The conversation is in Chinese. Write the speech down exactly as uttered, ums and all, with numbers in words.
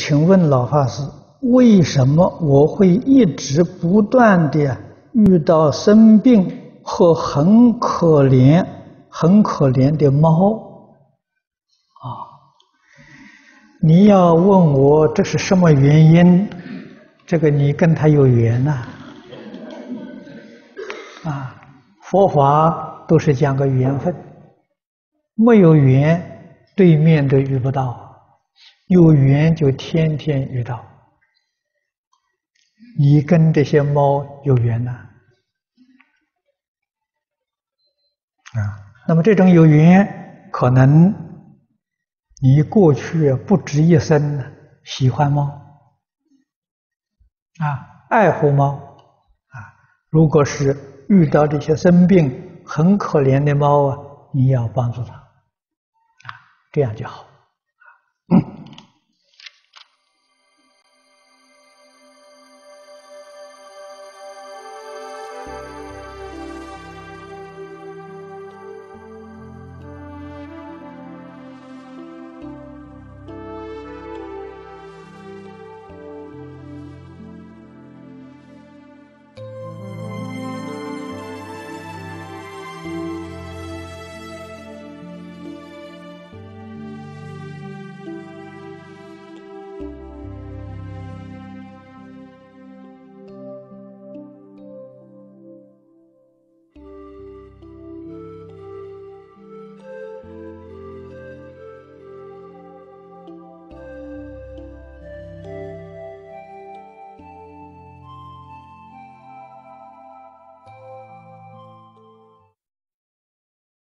请问老法师，为什么我会一直不断的遇到生病和很可怜、很可怜的猫？啊，你要问我这是什么原因？这个你跟他有缘呐。啊，佛法都是讲个缘分，没有缘，对面都遇不到。有缘就天天遇到，你跟这些猫有缘呐，啊，那么这种有缘，可能你过去不止一生喜欢猫，啊，爱护猫，啊，如果是遇到这些生病很可怜的猫啊，你要帮助它，啊，这样就好。